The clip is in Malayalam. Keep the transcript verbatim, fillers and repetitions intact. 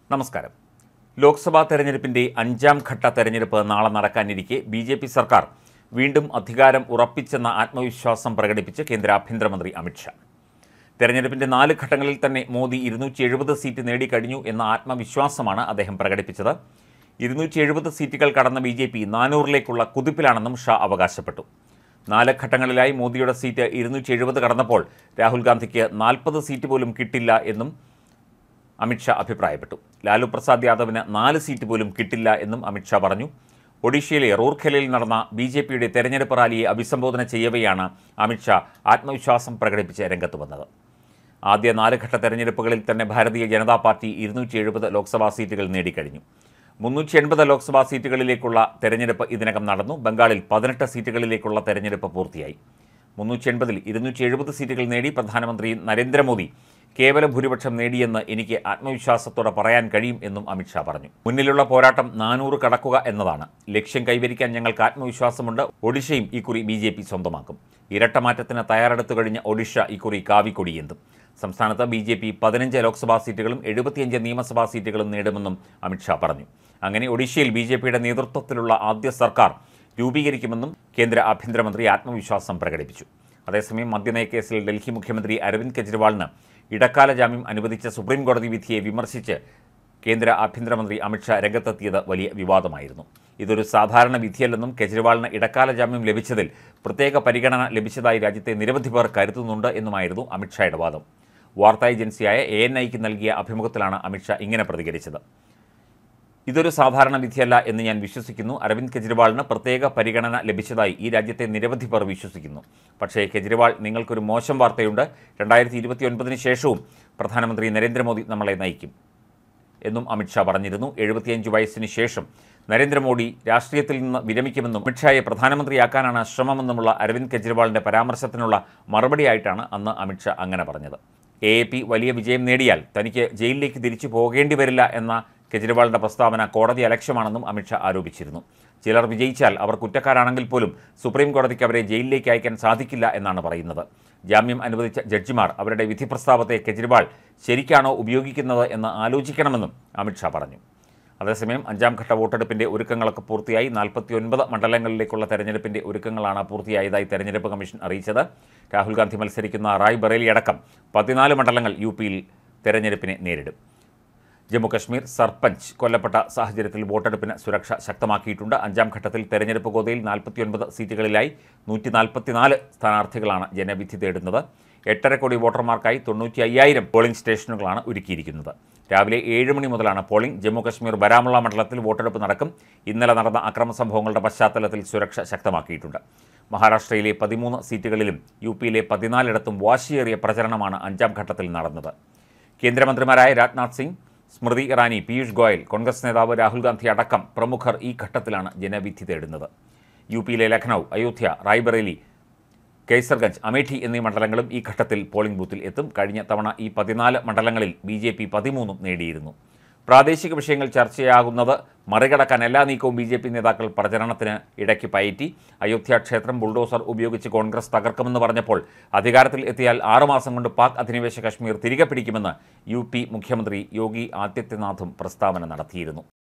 നമസ്കാരം. ലോക്സഭാ തെരഞ്ഞെടുപ്പിന്റെ അഞ്ചാം ഘട്ട തെരഞ്ഞെടുപ്പ് നാളെ നടക്കാനിരിക്കെ ബി ജെ പി സർക്കാർ വീണ്ടും അധികാരം ഉറപ്പിച്ചെന്ന ആത്മവിശ്വാസം പ്രകടിപ്പിച്ച് കേന്ദ്ര ആഭ്യന്തരമന്ത്രി അമിത്ഷാ. തെരഞ്ഞെടുപ്പിന്റെ നാല് ഘട്ടങ്ങളിൽ തന്നെ മോദി ഇരുന്നൂറ്റി എഴുപത് സീറ്റ് നേടിക്കഴിഞ്ഞു എന്ന ആത്മവിശ്വാസമാണ് അദ്ദേഹം പ്രകടിപ്പിച്ചത്. ഇരുന്നൂറ്റി എഴുപത് സീറ്റുകൾ കടന്ന ബി ജെ പി നാനൂറിലേക്കുള്ള കുതിപ്പിലാണെന്നും ഷാ അവകാശപ്പെട്ടു. നാല് ഘട്ടങ്ങളിലായി മോദിയുടെ സീറ്റ് ഇരുന്നൂറ്റി എഴുപത് കടന്നപ്പോൾ രാഹുൽ ഗാന്ധിക്ക് നാൽപ്പത് സീറ്റ് പോലും കിട്ടില്ല എന്നും അമിത്ഷാ അഭിപ്രായപ്പെട്ടു. ലാലു പ്രസാദ് യാദവിന് നാല് സീറ്റ് പോലും കിട്ടില്ല എന്നും അമിത്ഷാ പറഞ്ഞു. ഒഡീഷയിലെ റൂർഖലയിൽ നടന്ന ബി ജെ പിയുടെ തെരഞ്ഞെടുപ്പ് റാലിയെ അഭിസംബോധന ചെയ്യവെയാണ് അമിത്ഷാ ആത്മവിശ്വാസം പ്രകടിപ്പിച്ച് രംഗത്ത് വന്നത്. ആദ്യ നാല് ഘട്ട തെരഞ്ഞെടുപ്പുകളിൽ തന്നെ ഭാരതീയ ജനതാ പാർട്ടി ഇരുന്നൂറ്റി എഴുപത് ലോക്സഭാ സീറ്റുകൾ നേടിക്കഴിഞ്ഞു. മുന്നൂറ്റി എൺപത് ലോക്സഭാ സീറ്റുകളിലേക്കുള്ള തെരഞ്ഞെടുപ്പ് ഇതിനകം നടന്നു. ബംഗാളിൽ പതിനെട്ട് സീറ്റുകളിലേക്കുള്ള തെരഞ്ഞെടുപ്പ് പൂർത്തിയായി. മുന്നൂറ്റി എൺപതിൽ ഇരുന്നൂറ്റി എഴുപത് സീറ്റുകൾ നേടി പ്രധാനമന്ത്രി നരേന്ദ്രമോദി കേവല ഭൂരിപക്ഷം നേടിയെന്ന് എനിക്ക് ആത്മവിശ്വാസത്തോടെ പറയാൻ കഴിയും എന്നും അമിത്ഷാ പറഞ്ഞു. മുന്നിലുള്ള പോരാട്ടം നാനൂറ് കടക്കുക എന്നതാണ്. ലക്ഷ്യം കൈവരിക്കാൻ ഞങ്ങൾക്ക് ആത്മവിശ്വാസമുണ്ട്. ഒഡീഷയും ഇക്കുറി ബി ജെ പി സ്വന്തമാക്കും. ഇരട്ടമാറ്റത്തിന് തയ്യാറെടുത്തു കഴിഞ്ഞ ഒഡീഷ ഇക്കുറി കാവിക്കൊടിയേന്തും. സംസ്ഥാനത്ത് ബി ജെ പി പതിനഞ്ച് ലോക്സഭാ സീറ്റുകളും എഴുപത്തിയഞ്ച് നിയമസഭാ സീറ്റുകളും നേടുമെന്നും അമിത്ഷാ പറഞ്ഞു. അങ്ങനെ ഒഡീഷയിൽ ബി ജെ പിയുടെ നേതൃത്വത്തിലുള്ള ആദ്യ സർക്കാർ രൂപീകരിക്കുമെന്നും കേന്ദ്ര ആഭ്യന്തരമന്ത്രി ആത്മവിശ്വാസം പ്രകടിപ്പിച്ചു. അതേസമയം മദ്യനയ കേസിൽ ഡൽഹി മുഖ്യമന്ത്രി അരവിന്ദ് കെജ്രിവാളിന് ഇടക്കാല ജാമ്യം അനുവദിച്ച സുപ്രീം കോടതി വിധിയെ വിമർശിച്ച് കേന്ദ്ര ആഭ്യന്തരമന്ത്രി അമിത്ഷാ രംഗത്തെത്തിയത് വലിയ വിവാദമായിരുന്നു. ഇതൊരു സാധാരണ വിധിയല്ലെന്നും കെജ്രിവാളിന് ഇടക്കാല ജാമ്യം ലഭിച്ചതിൽ പ്രത്യേക പരിഗണന ലഭിച്ചതായി രാജ്യത്തെ നിരവധി പേർ കരുതുന്നുണ്ട് എന്നുമായിരുന്നു അമിത്ഷായുടെ വാദം. വാർത്താ ഏജൻസിയായ എ എൻ ഐക്ക് നൽകിയ അഭിമുഖത്തിലാണ് അമിത്ഷാ ഇങ്ങനെ പ്രതികരിച്ചത്. ഇതൊരു സാധാരണ വിധിയല്ല എന്ന് ഞാൻ വിശ്വസിക്കുന്നു. അരവിന്ദ് കെജ്രിവാളിന് പ്രത്യേക പരിഗണന ലഭിച്ചതായി ഈ രാജ്യത്തെ നിരവധി പേർ വിശ്വസിക്കുന്നു. പക്ഷേ കെജ്രിവാൾ, നിങ്ങൾക്കൊരു മോശം വാർത്തയുണ്ട്. രണ്ടായിരത്തി ഇരുപത്തി ഒൻപതിന് ശേഷവും പ്രധാനമന്ത്രി നരേന്ദ്രമോദി നമ്മളെ നയിക്കും എന്നും അമിത്ഷാ പറഞ്ഞിരുന്നു. എഴുപത്തിയഞ്ച് വയസ്സിന് ശേഷം നരേന്ദ്രമോദി രാഷ്ട്രീയത്തിൽ നിന്ന് വിരമിക്കുമെന്നും അമിത്ഷായെ പ്രധാനമന്ത്രിയാക്കാനാണ് ശ്രമമെന്നുമുള്ള അരവിന്ദ് കെജ്രിവാളിൻ്റെ പരാമർശത്തിനുള്ള മറുപടിയായിട്ടാണ് അന്ന് അമിത്ഷാ അങ്ങനെ പറഞ്ഞത്. എ എ പി വലിയ വിജയം നേടിയാൽ തനിക്ക് ജയിലിലേക്ക് തിരിച്ചു പോകേണ്ടി വരില്ല എന്ന കെജ്രിവാളിൻ്റെ പ്രസ്താവന കോടതി അലക്ഷ്യമാണെന്നും അമിത്ഷാ ആരോപിച്ചിരുന്നു. ചിലർ വിജയിച്ചാൽ അവർ കുറ്റക്കാരാണെങ്കിൽ പോലും സുപ്രീം കോടതിക്ക് അവരെ ജയിലിലേക്ക് അയക്കാൻ സാധിക്കില്ല എന്നാണ് പറയുന്നത്. ജാമ്യം അനുവദിച്ച ജഡ്ജിമാർ അവരുടെ വിധി പ്രസ്താവത്തെ കെജ്രിവാൾ ശരിക്കാണോ ഉപയോഗിക്കുന്നത് എന്ന് ആലോചിക്കണമെന്നും അമിത്ഷാ പറഞ്ഞു. അതേസമയം അഞ്ചാം ഘട്ട വോട്ടെടുപ്പിൻ്റെ ഒരുക്കങ്ങളൊക്കെ പൂർത്തിയായി. നാൽപ്പത്തി ഒൻപത് മണ്ഡലങ്ങളിലേക്കുള്ള തെരഞ്ഞെടുപ്പിൻ്റെ ഒരുക്കങ്ങളാണ് പൂർത്തിയായതായി തെരഞ്ഞെടുപ്പ് കമ്മീഷൻ അറിയിച്ചത്. രാഹുൽ ഗാന്ധി മത്സരിക്കുന്ന റായ് ബറേലി അടക്കം പതിനാല് മണ്ഡലങ്ങൾ യു പിയിൽ തെരഞ്ഞെടുപ്പിനെ നേരിടും. ജമ്മുകശ്മീർ സർപഞ്ച് കൊല്ലപ്പെട്ട സാഹചര്യത്തിൽ വോട്ടെടുപ്പിന് സുരക്ഷ ശക്തമാക്കിയിട്ടുണ്ട്. അഞ്ചാം ഘട്ടത്തിൽ തെരഞ്ഞെടുപ്പ് ഗോതയിൽ നാൽപ്പത്തിയൊൻപത് സീറ്റുകളിലായി നൂറ്റി നാൽപ്പത്തിനാല് സ്ഥാനാർത്ഥികളാണ് ജനവിധി തേടുന്നത്. എട്ടര കോടി വോട്ടർമാർക്കായി തൊണ്ണൂറ്റി അയ്യായിരം പോളിംഗ് സ്റ്റേഷനുകളാണ് ഒരുക്കിയിരിക്കുന്നത്. രാവിലെ ഏഴ് മണി മുതലാണ് പോളിംഗ്. ജമ്മുകശ്മീർ ബരാമുള്ള മണ്ഡലത്തിൽ വോട്ടെടുപ്പ് നടക്കും. ഇന്നലെ നടന്ന അക്രമ സംഭവങ്ങളുടെ പശ്ചാത്തലത്തിൽ സുരക്ഷ ശക്തമാക്കിയിട്ടുണ്ട്. മഹാരാഷ്ട്രയിലെ പതിമൂന്ന് സീറ്റുകളിലും യു പിയിലെ പതിനാലിടത്തും വാശിയേറിയ പ്രചരണമാണ് അഞ്ചാം ഘട്ടത്തിൽ നടന്നത്. കേന്ദ്രമന്ത്രിമാരായ രാജ്നാഥ് സിംഗ്, സ്മൃതി ഇറാനി, പീയൂഷ് ഗോയൽ, കോൺഗ്രസ് നേതാവ് രാഹുൽ ഗാന്ധി അടക്കം പ്രമുഖർ ഈ ഘട്ടത്തിലാണ് ജനവിധി തേടുന്നത്. യു പിയിലെ ലഖ്നൗ, അയോധ്യ, റായ്ബറേലി, കെയ്സർഗഞ്ച്, അമേഠി എന്നീ മണ്ഡലങ്ങളും ഈ ഘട്ടത്തിൽ പോളിംഗ് ബൂത്തിൽ എത്തും. കഴിഞ്ഞ തവണ ഈ പതിനാല് മണ്ഡലങ്ങളിൽ ബി ജെ പി പതിമൂന്നും നേടിയിരുന്നു. പ്രാദേശിക വിഷയങ്ങൾ ചർച്ചയാകുന്നത് മറികടക്കാൻ എല്ലാ നീക്കവും ബി ജെ പി നേതാക്കൾ പ്രചരണത്തിന് ഇടയ്ക്ക് പയറ്റി. അയോധ്യ ക്ഷേത്രം ബുൾഡോസർ ഉപയോഗിച്ച് കോൺഗ്രസ് തകർക്കുമെന്ന് പറഞ്ഞപ്പോൾ അധികാരത്തിൽ എത്തിയാൽ ആറുമാസം കൊണ്ട് പാക് അധിനിവേശ കശ്മീർ തിരികെ പിടിക്കുമെന്ന് യു പി മുഖ്യമന്ത്രി യോഗി ആദിത്യനാഥും പ്രസ്താവന നടത്തിയിരുന്നു.